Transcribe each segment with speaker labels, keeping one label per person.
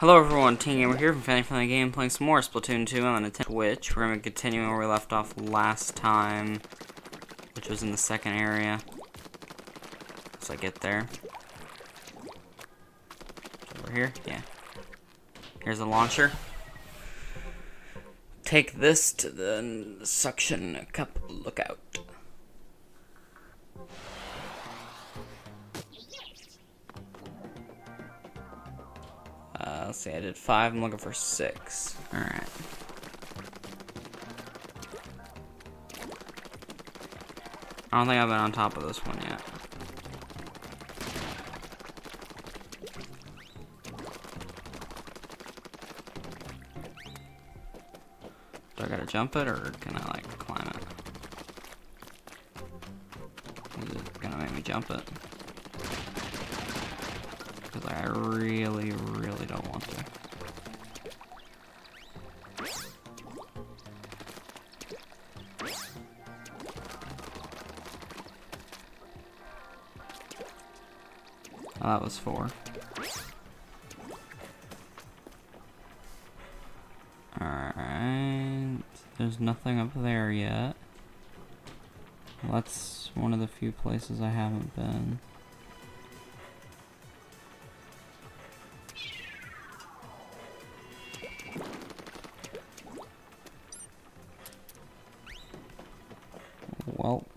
Speaker 1: Hello everyone, Team Gamer here from Family Game, playing some more Splatoon 2 on the Nintendo Switch. We're going to continue where we left off last time, which was in the second area. Once I get there. Over here? Yeah. Here's a launcher. Take this to the suction cup lookout. Let's see, I did 5, I'm looking for 6. Alright. I don't think I've been on top of this one yet. Do I gotta jump it, or can I, like, climb it? Is it gonna make me jump it? Because I really don't want to. Oh, that was 4. Alright. There's nothing up there yet. Well, that's one of the few places I haven't been. Well.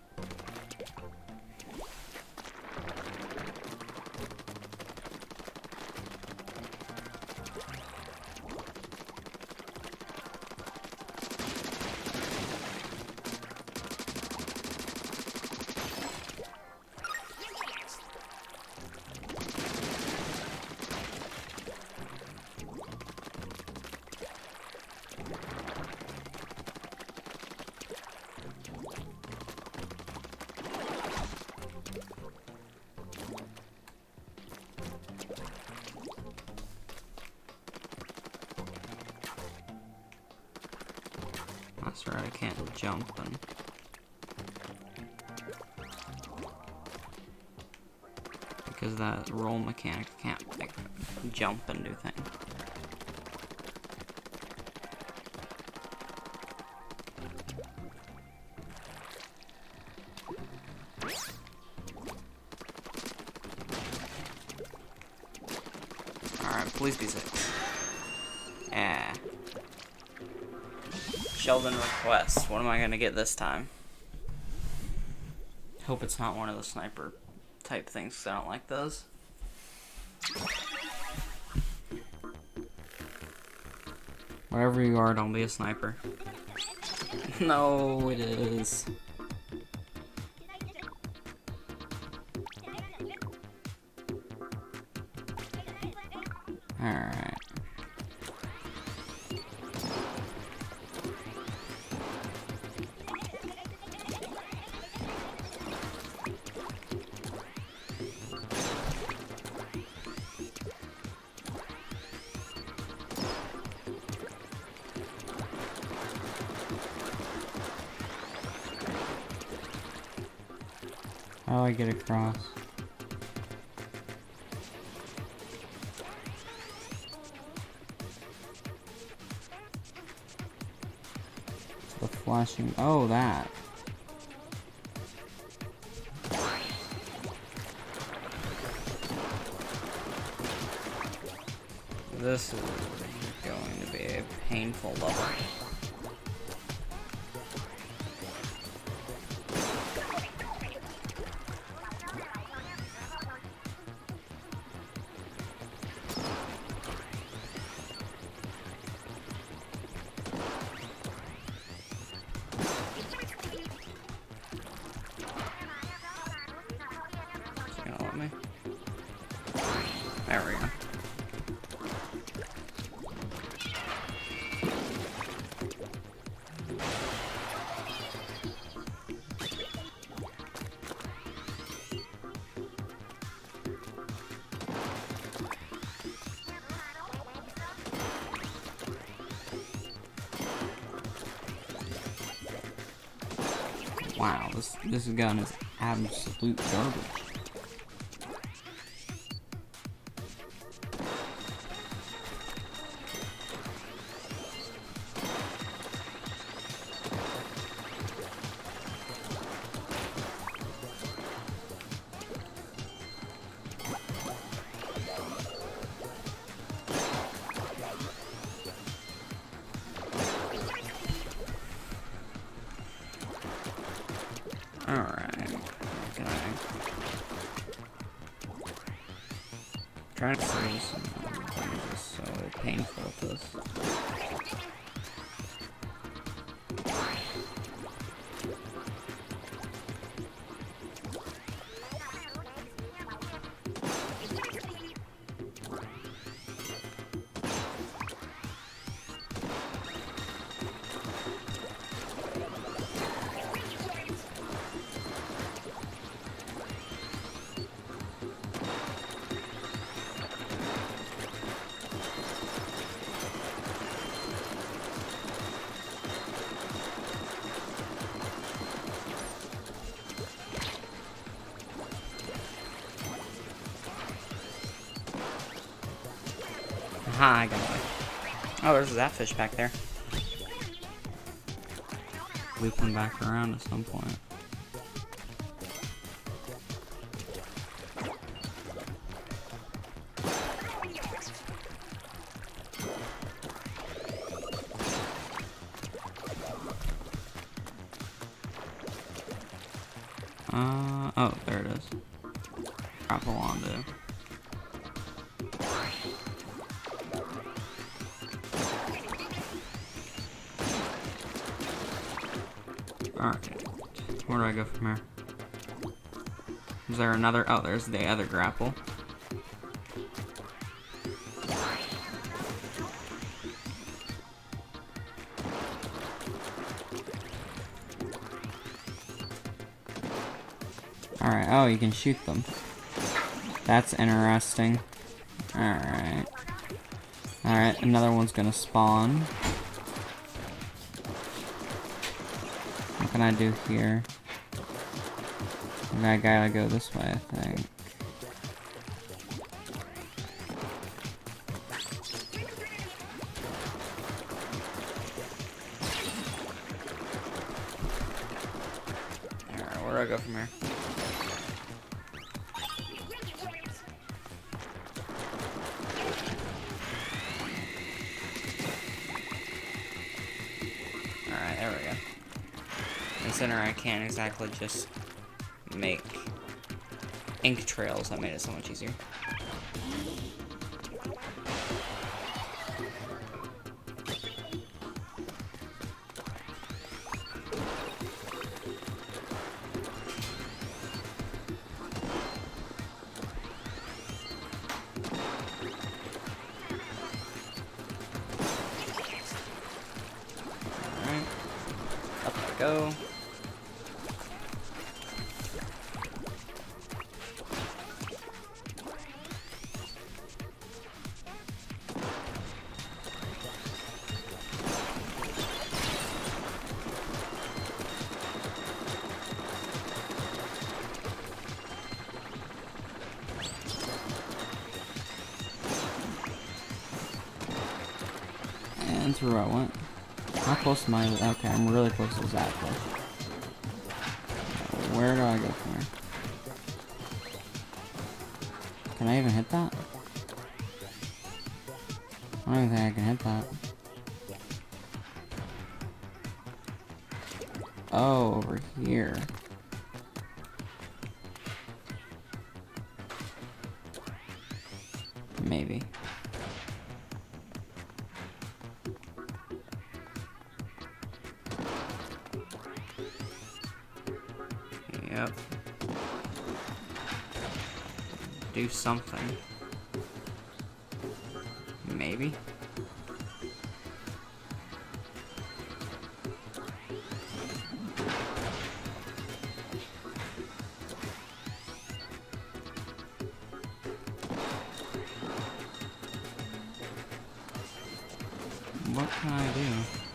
Speaker 1: That's right, I can't jump and... because that roll mechanic can't, like, jump and do things. Alright, please be safe. Yeah. Sheldon requests. What am I gonna get this time? Hope it's not one of the sniper type things, because I don't like those. Wherever you are, don't be a sniper. No, it is. Alright. How do I get across? The flashing. Oh, that. This is going to be a painful level. Me. There we go. Wow, this gun is absolute garbage. Alright. Can I... Trying to freeze. This is so painful with this. Aha, I got away. Oh, there's that fish back there. Looping back around at some point. Oh, there it is. Drop a Wando. Alright. Where do I go from here? Is there another? Oh, there's the other grapple. Alright, oh, you can shoot them. That's interesting. Alright. Alright, another one's gonna spawn. What can I do here? I gotta go this way, I think. Alright, where do I go from here? Alright, there we go. In the center, I can't exactly just make ink trails. That made it so much easier. Alright. Up I go. And through I went. How close am I? Okay, I'm really close to that place. Where do I go from here? Can I even hit that? I don't even think I can hit that. Oh, over here. Maybe. Yep. Do something. Maybe. What can I do?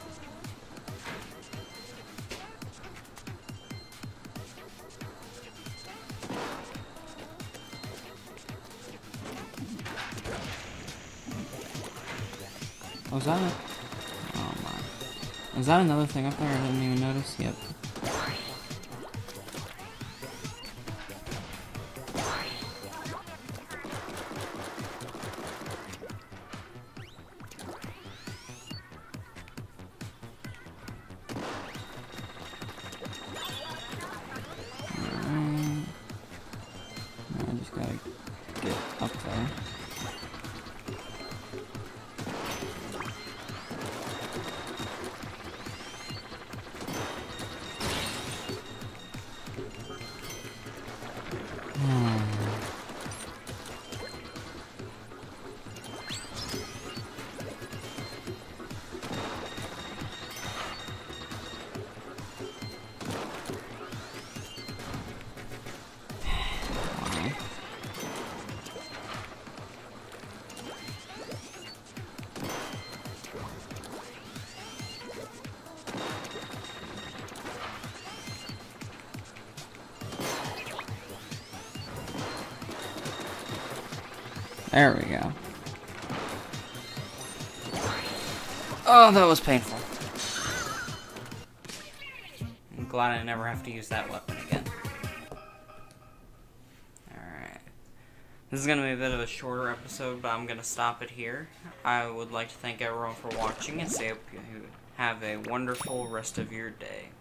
Speaker 1: Oh, is that it? Oh my. Is that another thing up there I didn't even notice? Yep. There we go. Oh, that was painful. I'm glad I never have to use that weapon again. Alright. This is going to be a bit of a shorter episode, but I'm going to stop it here. I would like to thank everyone for watching and say hope you have a wonderful rest of your day.